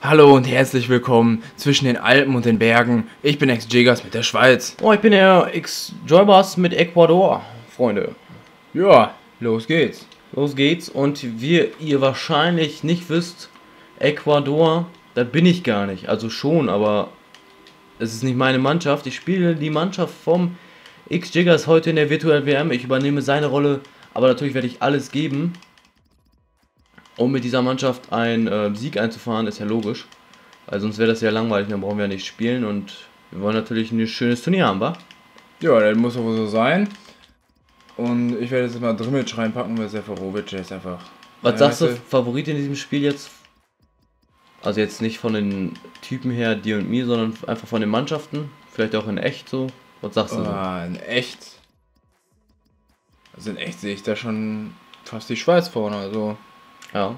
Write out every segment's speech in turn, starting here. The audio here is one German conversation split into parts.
Hallo und herzlich willkommen zwischen den Alpen und den Bergen. Ich bin Ex-Jiggers mit der Schweiz. Oh, ich bin der Ex-Joybars mit Ecuador, Freunde. Ja, los geht's. Los geht's. Und wie ihr wahrscheinlich nicht wisst, Ecuador, das bin ich gar nicht. Also schon, aber es ist nicht meine Mannschaft. Ich spiele die Mannschaft vom Ex-Jiggers heute in der virtuellen WM. Ich übernehme seine Rolle, aber natürlich werde ich alles geben, um mit dieser Mannschaft einen Sieg einzufahren, ist ja logisch. Weil sonst wäre das ja langweilig, dann brauchen wir ja nicht spielen und wir wollen natürlich ein schönes Turnier haben, wa? Ja, das muss aber so sein. Und ich werde jetzt mal Drimic reinpacken, weil Seferovic ist einfach... Was sagst du, Favorit in diesem Spiel jetzt? Also jetzt nicht von den Typen her, dir und mir, sondern einfach von den Mannschaften. Vielleicht auch in echt so. Was sagst du so? In echt? Also in echt sehe ich da schon fast die Schweiz vorne, also... Ja.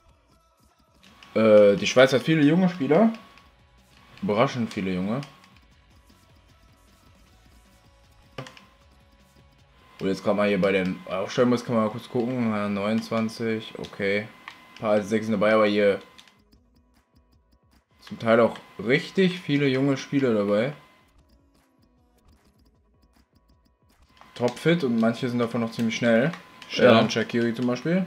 Die Schweiz hat viele junge Spieler. Überraschend viele junge. Und jetzt kann man hier bei den Aufstellungen, kann man mal kurz gucken. 29, okay. Ein paar 6 sind dabei, aber hier zum Teil auch richtig viele junge Spieler dabei. Topfit und manche sind davon noch ziemlich schnell. Sheldon Shaqiri zum Beispiel.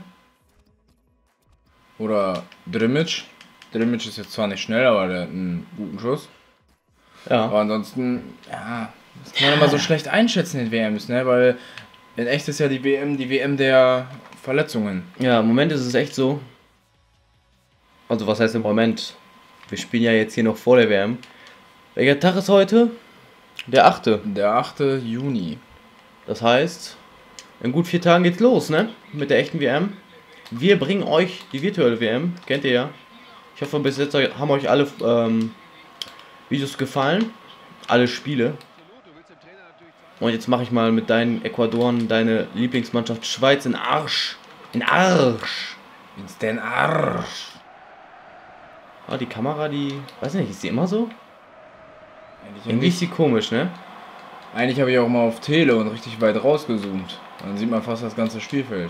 Oder Drimic. Drimic ist jetzt zwar nicht schnell, aber der hat einen guten Schuss. Ja. Aber ansonsten, ja, das kann man immer so schlecht einschätzen in WMs, ne? Weil in echt ist ja die WM der Verletzungen. Ja, im Moment ist es echt so. Also was heißt im Moment? Wir spielen ja jetzt hier noch vor der WM. Welcher Tag ist heute? Der 8. Der 8. Juni. Das heißt, in gut 4 Tagen geht's los, ne? Mit der echten WM. Wir bringen euch die virtuelle WM, kennt ihr ja. Ich hoffe, bis jetzt haben euch alle Videos gefallen. Alle Spiele. Und jetzt mache ich mal mit deinen Ecuadoren deine Lieblingsmannschaft Schweiz in Arsch. In Arsch. Ins den Arsch. Ah, die Kamera, die... Weiß nicht, ist die immer so? Eigentlich Irgendwie ist sie komisch, ne? Eigentlich habe ich auch mal auf Tele und richtig weit rausgezoomt. Dann sieht man fast das ganze Spielfeld.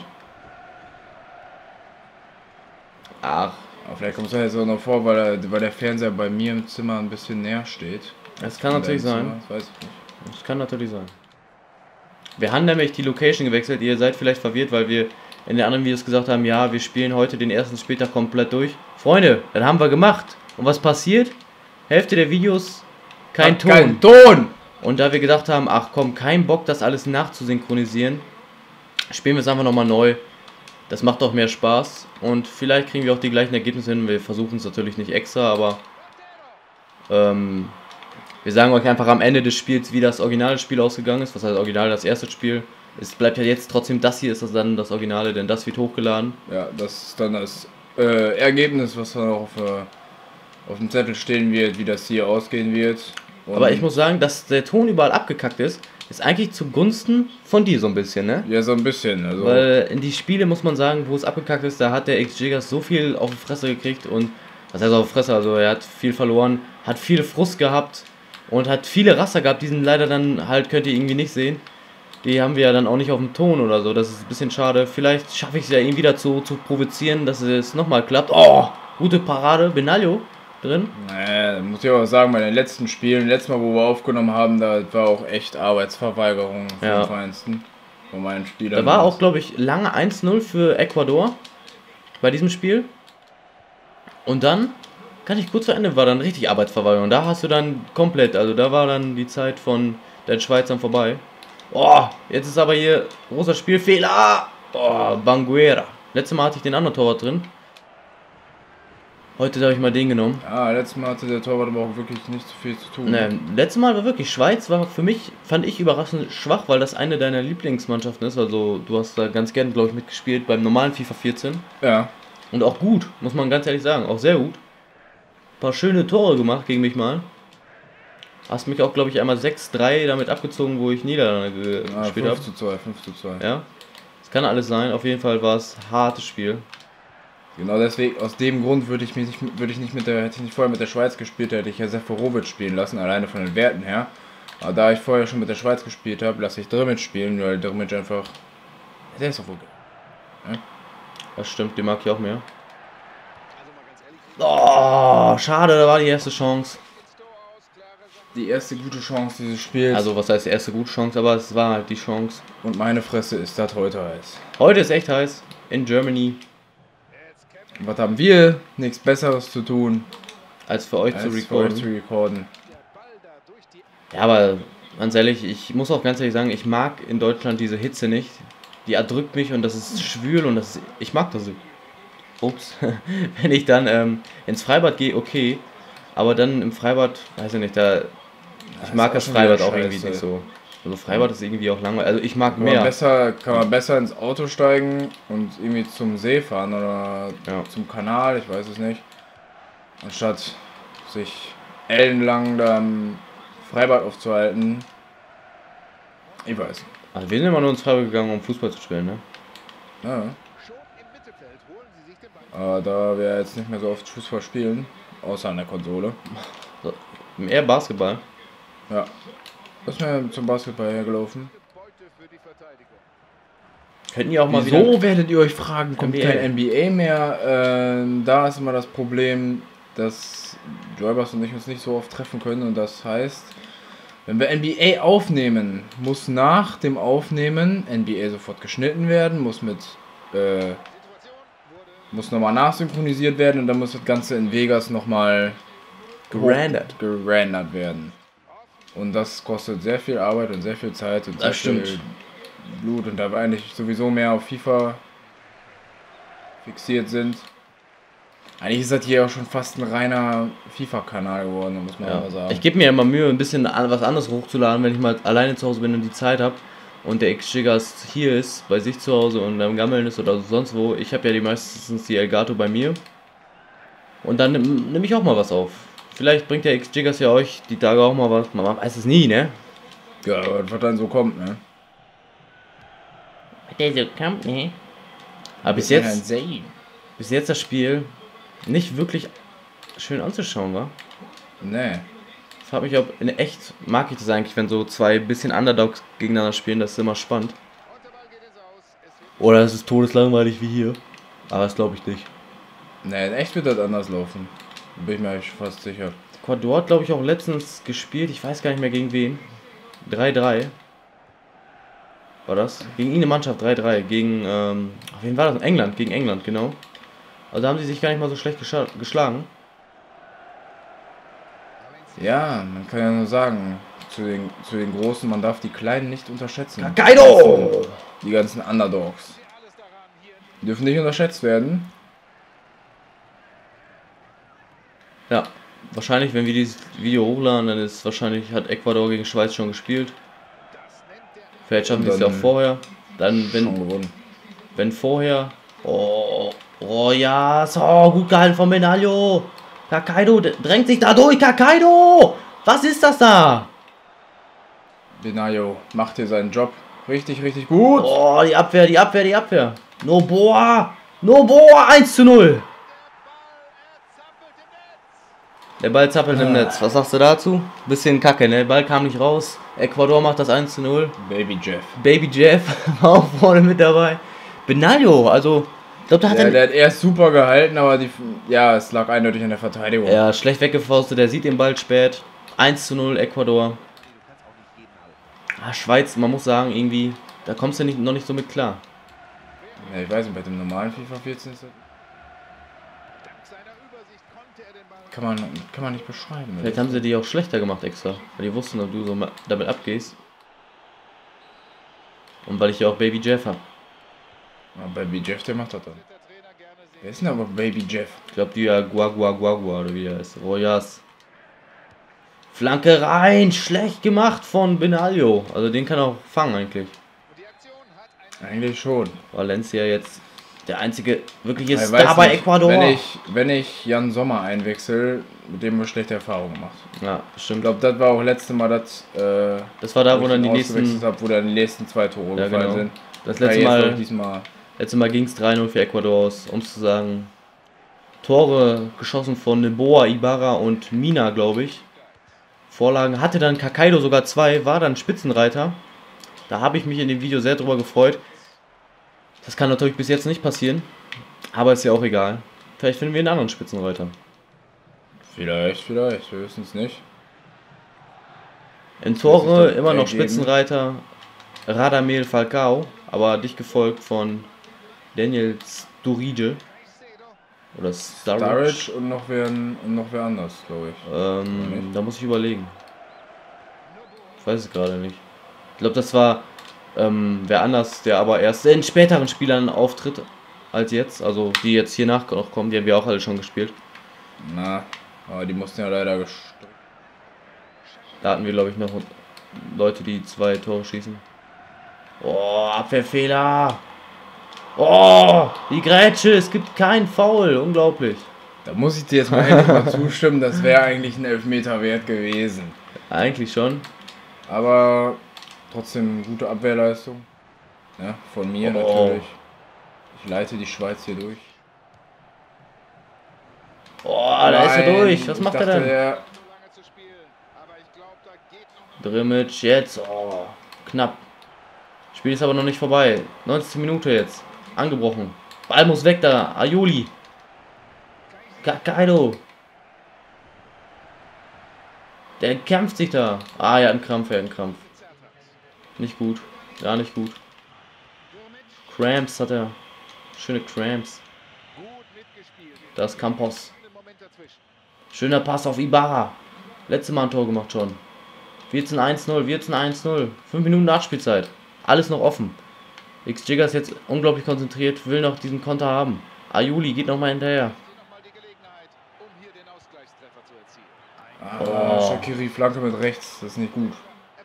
Ach. Aber vielleicht kommt es ja jetzt auch noch vor, weil der Fernseher bei mir im Zimmer ein bisschen näher steht. Das kann natürlich sein. Das weiß ich nicht. Das kann natürlich sein. Wir haben nämlich die Location gewechselt. Ihr seid vielleicht verwirrt, weil wir in den anderen Videos gesagt haben, ja, wir spielen heute den ersten Spieltag komplett durch. Freunde, das haben wir gemacht. Und was passiert? Hälfte der Videos kein Ton. Kein Ton! Und da wir gedacht haben, ach komm, kein Bock, das alles nachzusynchronisieren, spielen wir es einfach nochmal neu. Das macht doch mehr Spaß. Und vielleicht kriegen wir auch die gleichen Ergebnisse hin. Wir versuchen es natürlich nicht extra, aber wir sagen euch einfach am Ende des Spiels, wie das originale Spiel ausgegangen ist. Was heißt original, das erste Spiel. Es bleibt ja jetzt trotzdem, das hier ist das dann das Originale, denn das wird hochgeladen. Ja, das ist dann das Ergebnis, was dann auch auf dem Zettel stehen wird, wie das hier ausgehen wird. Und aber ich muss sagen, dass der Ton überall abgekackt ist eigentlich zugunsten von dir so ein bisschen, ne? Ja, so ein bisschen. Also weil in die Spiele muss man sagen, wo es abgekackt ist, da hat der Ex-Jiggers so viel auf die Fresse gekriegt und, was heißt auf die Fresse, also er hat viel verloren, hat viel Frust gehabt und hat viele Raster gehabt, die sind leider dann halt, könnt ihr irgendwie nicht sehen. Die haben wir ja dann auch nicht auf dem Ton oder so, das ist ein bisschen schade. Vielleicht schaffe ich es ja ihn wieder zu provozieren, dass es nochmal klappt. Oh, gute Parade, Benaglio drin. Naja, muss ich auch sagen, bei den letzten Spielen, letztes Mal, wo wir aufgenommen haben, da war auch echt Arbeitsverweigerung vom Feinsten. Von meinen Spielern. Da war auch, glaube ich, lange 1-0 für Ecuador bei diesem Spiel. Und dann, ganz nicht kurz vor Ende, war dann richtig Arbeitsverweigerung. Da hast du dann komplett, also da war dann die Zeit von den Schweizern vorbei. Oh, jetzt ist aber hier großer Spielfehler. Oh, Banguera. Letztes Mal hatte ich den anderen Torwart drin. Heute habe ich mal den genommen. Ja, letztes Mal hatte der Torwart aber auch wirklich nicht so viel zu tun. Ne, letztes Mal war wirklich Schweiz, war für mich, fand ich überraschend schwach, weil das eine deiner Lieblingsmannschaften ist. Also du hast da ganz gern, glaube ich, mitgespielt beim normalen FIFA 14. Ja. Und auch gut, muss man ganz ehrlich sagen, auch sehr gut. Ein paar schöne Tore gemacht gegen mich mal. Hast mich auch, glaube ich, einmal 6-3 damit abgezogen, wo ich Niederlande gespielt habe. 5:2. Ja, das kann alles sein. Auf jeden Fall war es ein hartes Spiel. Genau deswegen, aus dem Grund hätte ich nicht vorher mit der Schweiz gespielt, hätte ich ja Seferovic spielen lassen, alleine von den Werten her. Aber da ich vorher schon mit der Schweiz gespielt habe, lasse ich Drimic spielen, weil Drimic einfach... Der ist doch wohl... Ja? Das stimmt, den mag ich auch mehr. Oh, schade, da war die erste Chance. Die erste gute Chance dieses Spiels. Also, was heißt erste gute Chance, aber es war halt die Chance. Und meine Fresse ist das heute heiß. Heute ist echt heiß. In Germany. Was haben wir? Nichts Besseres zu tun, Als für euch als zu für euch recorden. zu recorden. Ja, aber ganz ehrlich, ich muss auch ganz ehrlich sagen, ich mag in Deutschland diese Hitze nicht. Die erdrückt mich und das ist schwül und das ist, ich mag das. Ups. Wenn ich dann ins Freibad gehe, okay. Aber dann im Freibad, weiß ich nicht, da. Ich mag das Freibad auch irgendwie nicht so. Also Freibad ist irgendwie auch langweilig. Also ich mag mehr. Kann man besser ins Auto steigen und irgendwie zum See fahren oder zum Kanal, ich weiß es nicht. Anstatt sich ellenlang da im Freibad aufzuhalten. Ich weiß. Also wir sind immer nur ins Freibad gegangen, um Fußball zu spielen, ne? Ja. Aber da wir jetzt nicht mehr so oft Fußball spielen, außer an der Konsole. So, eher Basketball. Ja. Was ist mir zum Basketball hergelaufen? Könnten ja auch mal Wieso wieder. werdet ihr euch fragen, kommt NBA. kein NBA mehr? Da ist immer das Problem, dass Joybers und ich uns nicht so oft treffen können. Und das heißt, wenn wir NBA aufnehmen, muss nach dem Aufnehmen NBA sofort geschnitten werden, muss nochmal nachsynchronisiert werden und dann muss das Ganze in Vegas nochmal gerendert werden. Und das kostet sehr viel Arbeit und sehr viel Zeit und sehr viel Blut. Und da wir eigentlich sowieso mehr auf FIFA fixiert sind. Eigentlich ist das hier auch schon fast ein reiner FIFA-Kanal geworden, muss man aber sagen. Ich gebe mir immer Mühe, ein bisschen was anderes hochzuladen, wenn ich mal alleine zu Hause bin und die Zeit habe. Und der X-Gigas hier ist, bei sich zu Hause und am Gammeln ist oder sonst wo. Ich habe ja meistens die Elgato bei mir. Und dann nehme ich auch mal was auf. Vielleicht bringt der X-Gigas ja euch die Tage auch mal was. Man weiß es nie, ne? Ja, was dann so kommt, ne? Der so kommt, ne? Aber bis jetzt das Spiel nicht wirklich schön anzuschauen war. Nee. Ich frage mich, ob in echt mag ich das eigentlich, wenn so zwei bisschen Underdogs gegeneinander spielen, das ist immer spannend. Oder es ist todeslangweilig wie hier. Aber das glaube ich nicht. Nee, in echt wird das anders laufen. Bin ich mir eigentlich fast sicher. Ecuador hat, glaube ich, auch letztens gespielt, ich weiß gar nicht mehr gegen wen. 3-3. War das? Gegen eine Mannschaft 3-3. Gegen, wen war das? England, gegen England, genau. Also haben sie sich gar nicht mal so schlecht geschlagen. Ja, man kann ja nur sagen, zu den Großen, man darf die Kleinen nicht unterschätzen. Kakaido! Die ganzen Underdogs. Die dürfen nicht unterschätzt werden. Ja, wahrscheinlich, wenn wir dieses Video hochladen, dann ist wahrscheinlich, hat Ecuador gegen Schweiz schon gespielt. Vielleicht schaffen sie es ja auch vorher. Dann, wenn vorher. Oh ja, so gut gehalten von Benaglio. Kakaido drängt sich da durch. Kakaido! Was ist das da? Benaglio macht hier seinen Job richtig, richtig gut. Oh, die Abwehr. Noboa 1:0. Der Ball zappelt im Netz. Was sagst du dazu? Bisschen kacke, ne? Der Ball kam nicht raus. Ecuador macht das 1:0. Baby Jeff war auch vorne mit dabei. Benaglio, also. Ich glaube, der hat erst super gehalten, aber es lag eindeutig an der Verteidigung. Ja, schlecht weggefaustet, der sieht den Ball spät. 1:0 Ecuador. Schweiz, man muss sagen, irgendwie, da kommst du noch nicht so mit klar. Ja, ich weiß nicht, bei dem normalen FIFA 14 ist das. Kann man nicht beschreiben. Vielleicht haben sie die auch schlechter gemacht extra, weil die wussten, dass du so damit abgehst. Und weil ich ja auch Baby Jeff habe. Ja, Baby Jeff, der macht das dann. Wer ist denn aber Baby Jeff? Ich glaube, die ja Guagua oder wie er ist. Royas. Flanke rein, schlecht gemacht von Benaglio. Also den kann er auch fangen eigentlich. Eigentlich schon. Valencia jetzt der einzige wirkliche Star bei Ecuador. Wenn ich Jan Sommer einwechsel, mit dem wir schlechte Erfahrungen gemacht. Ja, stimmt. Ich glaube, das war auch letzte Mal das war da, wo dann die nächsten... wo dann die nächsten 2 Tore gefallen sind. Das letzte Mal ging es 3:0 für Ecuador aus, um zu sagen. Tore geschossen von Neboa, Ibarra und Mina, glaube ich. Vorlagen hatte dann Kakaido sogar 2, war dann Spitzenreiter. Da habe ich mich in dem Video sehr drüber gefreut. Das kann natürlich bis jetzt nicht passieren, aber ist ja auch egal. Vielleicht finden wir einen anderen Spitzenreiter. Vielleicht, wir wissen es nicht. In Tore dann immer noch ergeben. Spitzenreiter Radamel Falcao, aber dicht gefolgt von Daniel Sturridge. Oder Sturridge. Sturridge und noch wer anders, glaube ich. Da muss ich überlegen. Ich weiß es gerade nicht. Ich glaube, das war wer anders, der aber erst in späteren Spielern auftritt als jetzt. Also die jetzt hier nach noch kommen, die haben wir auch alle schon gespielt. Na, aber die mussten ja leider gestrickt. Da hatten wir, glaube ich, noch Leute, die 2 Tore schießen. Oh, Abwehrfehler. Oh, die Grätsche, es gibt keinen Foul. Unglaublich. Da muss ich dir jetzt mal endlich mal zustimmen, das wäre eigentlich ein Elfmeter wert gewesen. Eigentlich schon. Aber trotzdem gute Abwehrleistung. Ja, von mir natürlich. Ich leite die Schweiz hier durch. Oh, da ist er durch. Was macht er denn? Drimmitsch jetzt. Oh, knapp. Spiel ist aber noch nicht vorbei. 90. Minute jetzt. Angebrochen. Ball muss weg da. Aioli. Kaido. Der kämpft sich da. Ah, er hat einen Krampf, Nicht gut. Gar nicht gut. Cramps hat er. Schöne Cramps. Da ist Campos. Schöner Pass auf Ibarra. Letztes Mal ein Tor gemacht schon. 14-1-0, 14-1-0. 5 Minuten Nachspielzeit. Alles noch offen. X-Jigger ist jetzt unglaublich konzentriert, will noch diesen Konter haben. Aioli geht nochmal hinterher. Shaqiri Flanke mit rechts, das ist nicht gut.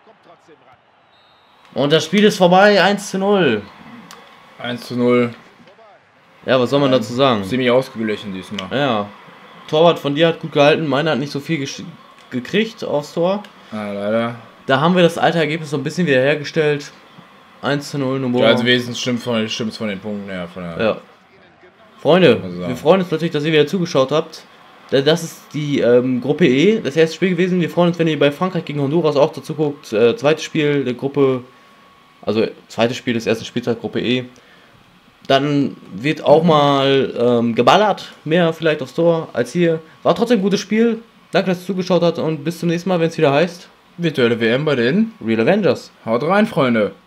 Und das Spiel ist vorbei, 1-0. 1-0. Ja, was soll man dazu sagen? Ziemlich ausgeglichen diesmal. Ja. Torwart von dir hat gut gehalten, meiner hat nicht so viel gekriegt aufs Tor. Ah, leider. Da haben wir das alte Ergebnis so ein bisschen wieder hergestellt. 1-0 Nummer. Ja, also wenigstens stimmt von den Punkten her. Ja. Freunde, Also, wir freuen uns natürlich, dass ihr wieder zugeschaut habt. Das ist die Gruppe E, das erste Spiel gewesen. Wir freuen uns, wenn ihr bei Frankreich gegen Honduras auch dazu guckt. Zweites Spiel der Gruppe, also zweites Spiel des ersten Spieltags Gruppe E. Dann wird auch mal geballert, mehr vielleicht aufs Tor als hier. War trotzdem ein gutes Spiel. Danke, dass ihr zugeschaut habt und bis zum nächsten Mal, wenn es wieder heißt virtuelle WM bei den Real Avengers. Haut rein, Freunde.